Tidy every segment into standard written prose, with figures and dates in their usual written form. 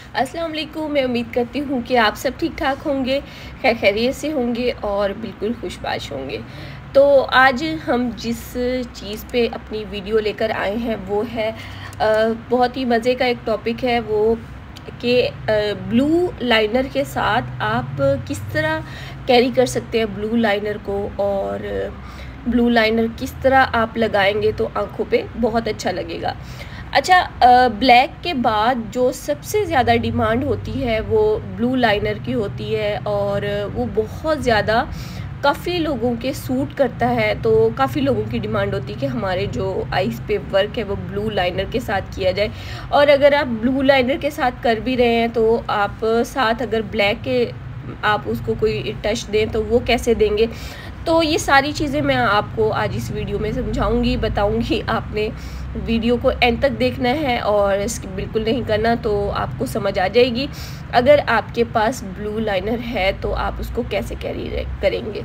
अस्सलाम वालेकुम। मैं उम्मीद करती हूँ कि आप सब ठीक ठाक होंगे, खैरियत से होंगे और बिल्कुल खुशबाश होंगे। तो आज हम जिस चीज़ पे अपनी वीडियो लेकर आए हैं वो है बहुत ही मज़े का एक टॉपिक है वो कि ब्लू लाइनर के साथ आप किस तरह कैरी कर सकते हैं ब्लू लाइनर को, और ब्लू लाइनर किस तरह आप लगाएंगे तो आँखों पे बहुत अच्छा लगेगा। अच्छा, ब्लैक के बाद जो सबसे ज़्यादा डिमांड होती है वो ब्लू लाइनर की होती है, और वो बहुत ज़्यादा काफ़ी लोगों के सूट करता है। तो काफ़ी लोगों की डिमांड होती है कि हमारे जो आइज़ पे वर्क है वो ब्लू लाइनर के साथ किया जाए। और अगर आप ब्लू लाइनर के साथ कर भी रहे हैं तो आप साथ अगर ब्लैक के आप उसको कोई टच दें तो वो कैसे देंगे। तो ये सारी चीज़ें मैं आपको आज इस वीडियो में समझाऊंगी, बताऊंगी। आपने वीडियो को एंड तक देखना है और इसकी बिल्कुल नहीं करना तो आपको समझ आ जाएगी। अगर आपके पास ब्लू लाइनर है तो आप उसको कैसे कैरी करेंगे।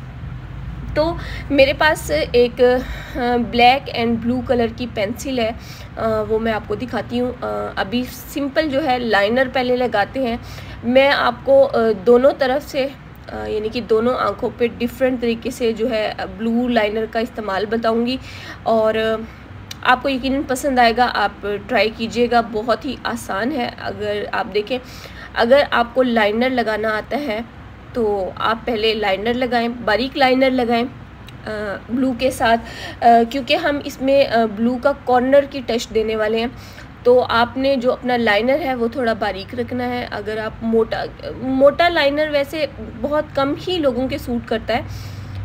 तो मेरे पास एक ब्लैक एंड ब्लू कलर की पेंसिल है, वो मैं आपको दिखाती हूँ। अभी सिंपल जो है लाइनर पहले लगाते हैं। मैं आपको दोनों तरफ से यानी कि दोनों आँखों पे डिफरेंट तरीके से जो है ब्लू लाइनर का इस्तेमाल बताऊंगी, और आपको यकीनन पसंद आएगा। आप ट्राई कीजिएगा, बहुत ही आसान है। अगर आप देखें, अगर आपको लाइनर लगाना आता है तो आप पहले लाइनर लगाएं, बारीक लाइनर लगाएं ब्लू के साथ, क्योंकि हम इसमें ब्लू का कॉर्नर की टच देने वाले हैं। तो आपने जो अपना लाइनर है वो थोड़ा बारीक रखना है। अगर आप मोटा लाइनर वैसे बहुत कम ही लोगों के सूट करता है,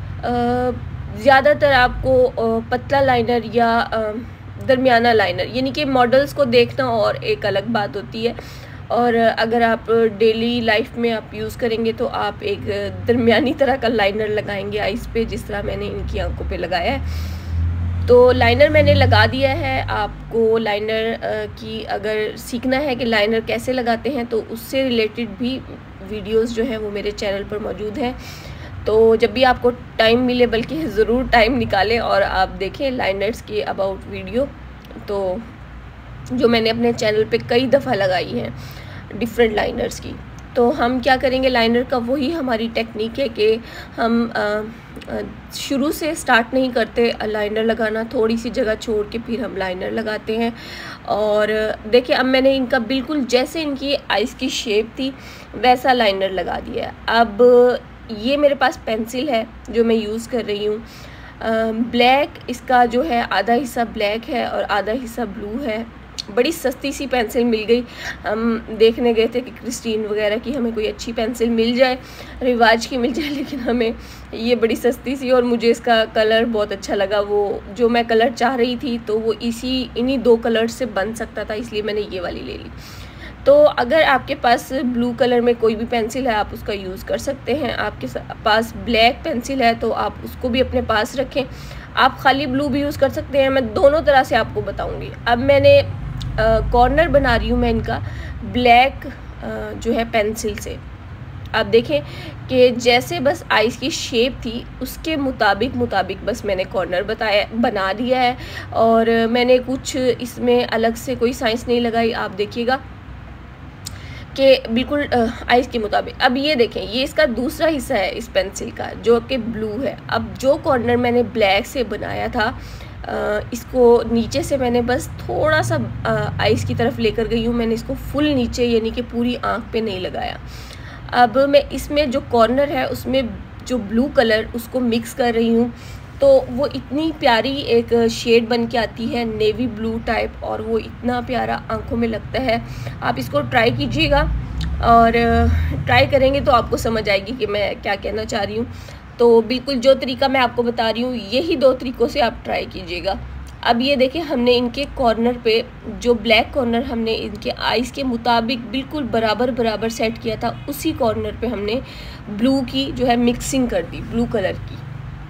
ज़्यादातर आपको पतला लाइनर या दरमियाना लाइनर, यानी कि मॉडल्स को देखना और एक अलग बात होती है। और अगर आप डेली लाइफ में आप यूज़ करेंगे तो आप एक दरमियानी तरह का लाइनर लगाएंगे आइज़ पे, जिस तरह मैंने इनकी आंखों पे लगाया है। तो लाइनर मैंने लगा दिया है। आपको लाइनर की अगर सीखना है कि लाइनर कैसे लगाते हैं तो उससे रिलेटेड भी वीडियोस जो हैं वो मेरे चैनल पर मौजूद हैं। तो जब भी आपको टाइम मिले, बल्कि ज़रूर टाइम निकालें और आप देखें लाइनर्स के अबाउट वीडियो, तो जो मैंने अपने चैनल पे कई दफ़ा लगाई हैं डिफरेंट लाइनर्स की। तो हम क्या करेंगे, लाइनर का वही हमारी टेक्निक है कि हम शुरू से स्टार्ट नहीं करते लाइनर लगाना, थोड़ी सी जगह छोड़ के फिर हम लाइनर लगाते हैं। और देखिए, अब मैंने इनका बिल्कुल जैसे इनकी आइज़ की शेप थी वैसा लाइनर लगा दिया है। अब ये मेरे पास पेंसिल है जो मैं यूज़ कर रही हूँ। ब्लैक इसका जो है आधा हिस्सा ब्लैक है और आधा हिस्सा ब्लू है। बड़ी सस्ती सी पेंसिल मिल गई। हम देखने गए थे कि क्रिस्टीन वगैरह की हमें कोई अच्छी पेंसिल मिल जाए, रिवाज की मिल जाए, लेकिन हमें ये बड़ी सस्ती सी, और मुझे इसका कलर बहुत अच्छा लगा। वो जो मैं कलर चाह रही थी तो वो इन्हीं दो कलर से बन सकता था, इसलिए मैंने ये वाली ले ली। तो अगर आपके पास ब्लू कलर में कोई भी पेंसिल है आप उसका यूज़ कर सकते हैं। आपके पास ब्लैक पेंसिल है तो आप उसको भी अपने पास रखें। आप खाली ब्लू भी यूज़ कर सकते हैं, मैं दोनों तरह से आपको बताऊंगी। अब मैंने कॉर्नर बना रही हूँ मैं इनका ब्लैक जो है पेंसिल से। आप देखें कि जैसे बस आइज़ की शेप थी उसके मुताबिक बस मैंने कॉर्नर बना दिया है, और मैंने कुछ इसमें अलग से कोई साइंस नहीं लगाई। आप देखिएगा कि बिल्कुल आइज़ के मुताबिक। अब ये देखें, ये इसका दूसरा हिस्सा है इस पेंसिल का जो कि ब्लू है। अब जो कॉर्नर मैंने ब्लैक से बनाया था, इसको नीचे से मैंने बस थोड़ा सा आइज़ की तरफ लेकर गई हूँ। मैंने इसको फुल नीचे यानी कि पूरी आँख पे नहीं लगाया। अब मैं इसमें जो कॉर्नर है उसमें जो ब्लू कलर उसको मिक्स कर रही हूँ, तो वो इतनी प्यारी एक शेड बन के आती है, नेवी ब्लू टाइप, और वो इतना प्यारा आंखों में लगता है। आप इसको ट्राई कीजिएगा, और ट्राई करेंगे तो आपको समझ आएगी कि मैं क्या कहना चाह रही हूँ। तो बिल्कुल जो तरीका मैं आपको बता रही हूँ यही दो तरीक़ों से आप ट्राई कीजिएगा। अब ये देखें, हमने इनके कॉर्नर पे जो ब्लैक कॉर्नर हमने इनके आइज़ के मुताबिक बिल्कुल बराबर सेट किया था, उसी कॉर्नर पे हमने ब्लू की जो है मिक्सिंग कर दी, ब्लू कलर की।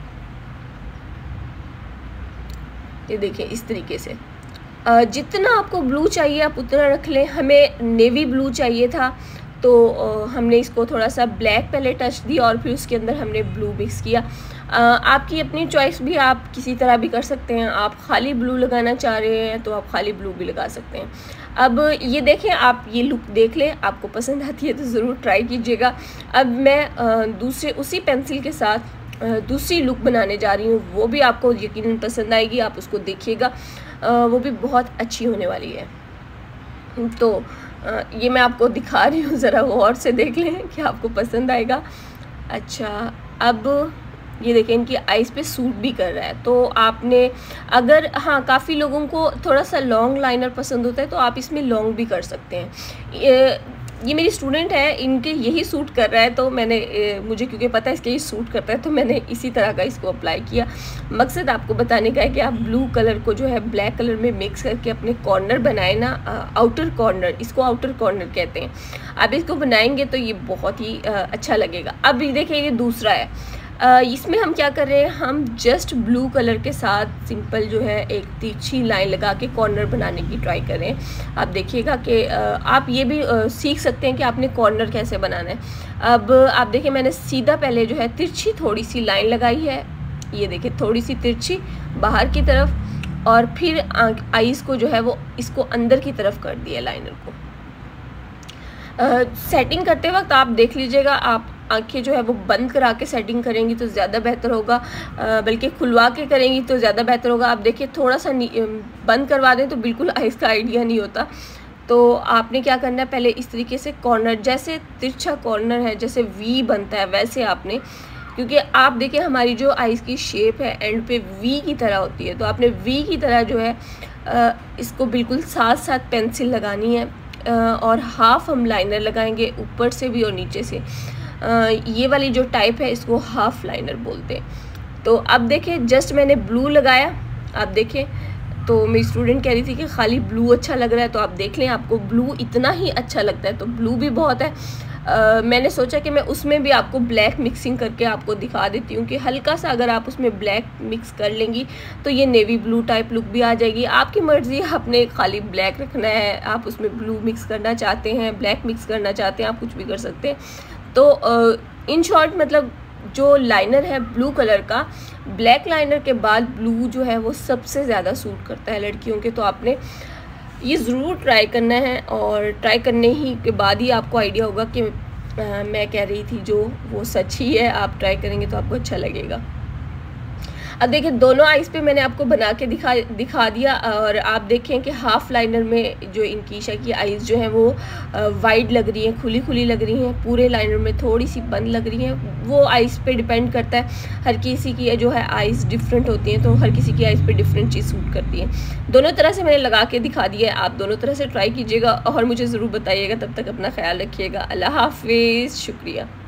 ये देखें इस तरीके से। जितना आपको ब्लू चाहिए आप उतना रख लें। हमें नेवी ब्लू चाहिए था तो हमने इसको थोड़ा सा ब्लैक पहले टच दिया और फिर उसके अंदर हमने ब्लू मिक्स किया। आपकी अपनी चॉइस भी, आप किसी तरह भी कर सकते हैं। आप खाली ब्लू लगाना चाह रहे हैं तो आप खाली ब्लू भी लगा सकते हैं। अब ये देखें, आप ये लुक देख लें, आपको पसंद आती है तो ज़रूर ट्राई कीजिएगा। अब मैं दूसरे उसी पेंसिल के साथ दूसरी लुक बनाने जा रही हूँ, वो भी आपको यकीनन पसंद आएगी, आप उसको देखिएगा, वो भी बहुत अच्छी होने वाली है। तो ये मैं आपको दिखा रही हूँ, ज़रा गौर से देख लें कि आपको पसंद आएगा। अच्छा, अब ये देखें इनकी आइज़ पे सूट भी कर रहा है। तो आपने अगर हाँ, काफ़ी लोगों को थोड़ा सा लॉन्ग लाइनर पसंद होता है तो आप इसमें लॉन्ग भी कर सकते हैं। ये मेरी स्टूडेंट है, इनके यही सूट कर रहा है, तो मैंने मुझे क्योंकि पता है इसके ये सूट करता है तो मैंने इसी तरह का इसको अप्लाई किया। मकसद आपको बताने का है कि आप ब्लू कलर को जो है ब्लैक कलर में मिक्स करके अपने कॉर्नर बनाए ना, आउटर कॉर्नर, इसको आउटर कॉर्नर कहते हैं। आप इसको बनाएंगे तो ये बहुत ही अच्छा लगेगा। अब ये देखिए, ये दूसरा है। इसमें हम क्या कर रहे हैं, हम जस्ट ब्लू कलर के साथ सिंपल जो है एक तिरछी लाइन लगा के कॉर्नर बनाने की ट्राई करें। आप देखिएगा कि आप ये भी सीख सकते हैं कि आपने कॉर्नर कैसे बनाना है। अब आप देखिए, मैंने सीधा पहले जो है तिरछी थोड़ी सी लाइन लगाई है, ये देखिए थोड़ी सी तिरछी बाहर की तरफ, और फिर आईज़ को जो है वो इसको अंदर की तरफ कर दिया लाइनर को। सेटिंग करते वक्त आप देख लीजिएगा, आप आंखें जो है वो बंद करा के सेटिंग करेंगी तो ज़्यादा बेहतर होगा, बल्कि खुलवा के करेंगी तो ज़्यादा बेहतर होगा। आप देखिए, थोड़ा सा बंद करवा दें तो बिल्कुल आइज़ का आइडिया नहीं होता। तो आपने क्या करना है, पहले इस तरीके से कॉर्नर, जैसे तिरछा कॉर्नर है, जैसे वी बनता है वैसे आपने, क्योंकि आप देखिए हमारी जो आइज़ की शेप है एंड पे वी की तरह होती है, तो आपने वी की तरह जो है इसको बिल्कुल साथ साथ पेंसिल लगानी है, और हाफ हम लाइनर लगाएंगे ऊपर से भी और नीचे से। ये वाली जो टाइप है इसको हाफ लाइनर बोलते हैं। तो अब देखें, जस्ट मैंने ब्लू लगाया, आप देखें, तो मेरी स्टूडेंट कह रही थी कि खाली ब्लू अच्छा लग रहा है, तो आप देख लें आपको ब्लू इतना ही अच्छा लगता है तो ब्लू भी बहुत है। मैंने सोचा कि मैं उसमें भी आपको ब्लैक मिक्सिंग करके आपको दिखा देती हूँ कि हल्का सा अगर आप उसमें ब्लैक मिक्स कर लेंगी तो ये नेवी ब्लू टाइप लुक भी आ जाएगी। आपकी मर्ज़ी, आपने खाली ब्लैक रखना है, आप उसमें ब्लू मिक्स करना चाहते हैं, ब्लैक मिक्स करना चाहते हैं, आप कुछ भी कर सकते हैं। तो इन शॉर्ट मतलब जो लाइनर है ब्लू कलर का, ब्लैक लाइनर के बाद ब्लू जो है वो सबसे ज़्यादा सूट करता है लड़कियों के। तो आपने ये ज़रूर ट्राई करना है, और ट्राई करने ही के बाद ही आपको आइडिया होगा कि मैं कह रही थी जो वो सच ही है। आप ट्राई करेंगे तो आपको अच्छा लगेगा। अब देखिए, दोनों आइज़ पे मैंने आपको बना के दिखा दिया, और आप देखें कि हाफ़ लाइनर में जो इनकी ईशा की आइज़ जो हैं वो वाइड लग रही हैं, खुली खुली लग रही हैं, पूरे लाइनर में थोड़ी सी बंद लग रही हैं। वो आइज़ पे डिपेंड करता है, हर किसी की जो है आइज़ डिफरेंट होती हैं, तो हर किसी की आइज़ पे डिफरेंट चीज़ सूट करती है। दोनों तरह से मैंने लगा के दिखा दिया है, आप दोनों तरह से ट्राई कीजिएगा और मुझे ज़रूर बताइएगा। तब तक अपना ख्याल रखिएगा। अल्लाह हाफिज़, शुक्रिया।